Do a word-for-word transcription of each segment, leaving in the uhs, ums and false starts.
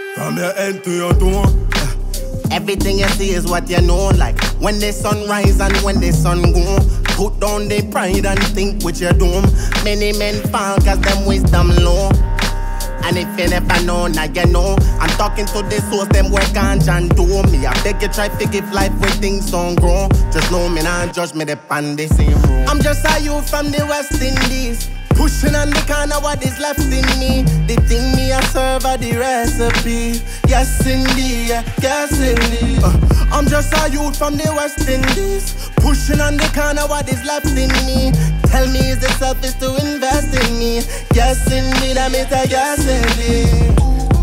From your head to your toe. Everything you see is what you know. Like when the sun rise and when the sun go. Put down the pride and think with your dome. Many men fall cause them wisdom low. And if you never know, now you know. I'm talking to the souls, them work on John do. Me, I beg you try to give life when things don't grow. Just know me, not judge me, the pan the same road. I'm just a youth from the West Indies. Pushing on the corner what is left in me. The thing me I serve are the recipe. Yes indeed, yes indeed. uh, I'm just a youth from the West Indies. Pushing on the corner what is left in me. Tell me is it selfish to invest in me? Yes indeed, I mean a yes indeed.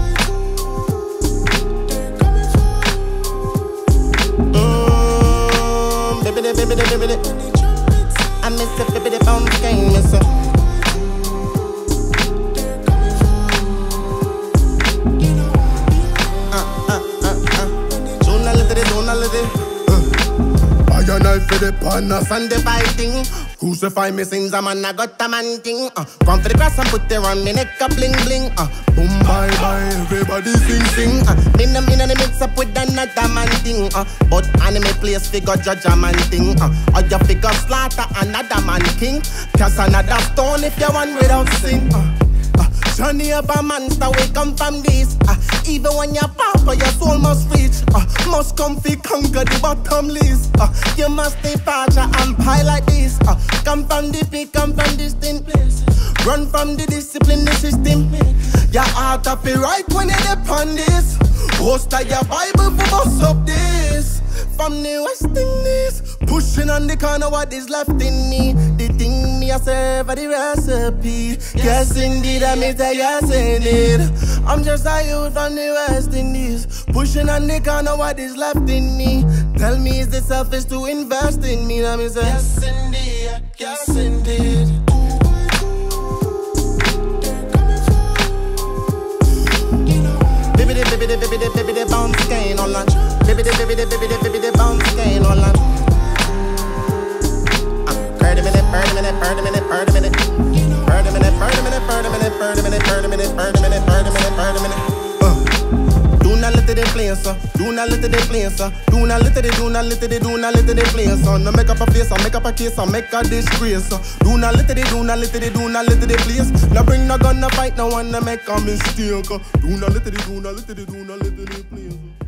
Mmm, baby, baby, baby, baby. I miss the baby, the bounce game, miss her. I and I for the pan. Sunday fighting. Crucify me sins, a man, I got a man thing. Uh, come for the grass and put it on me neck a bling bling. Uh, boom, bye bye, everybody sing sing. Uh, me no me no mix up with another man thing. Uh, but anime place figure judge a man thing. Uh, or you figure slaughter another man king. Cause another stone if you want without sin. Uh, Johnny up a monster, we come from this. Uh, even when you're papa, your soul must reach. Uh, must come fi conquer the bottomless. Uh, you must stay partner and pie like this. Uh, come from the peak, come from distant places. Run from the discipline, the system. Your heart up it right when you depend this. Host of your Bible for bust up this. From the West Indies, pushing on the corner what is left in me. The thing me I serve are the recipe. Yes indeed, I mean say yes indeed. I'm just a youth from the West Indies, pushing on the corner what is left in me. Tell me is it selfish to invest in me? I mean say yes indeed, yes indeed. Baby, baby, baby, baby, baby, baby, bounce gain on land. Baby, baby, baby, baby, baby, baby, bounce gain on land. Bird a minute, bird a minute, bird a minute, bird a minute. Bird a minute, bird a minute, bird a minute, bird a minute, bird a minute, bird a minute, bird a minute, bird a minute. Do not let it play, sir. Do not let it play, sir. Do not let it, do not let it, do not let it play, sir. No make up a face, make up a case, make a disgrace, sir. Do not let it, do not let it, do not let it place. No bring no gun, no fight, no one to make a mistake. Do not let it, do not let it, do not let it play, sir.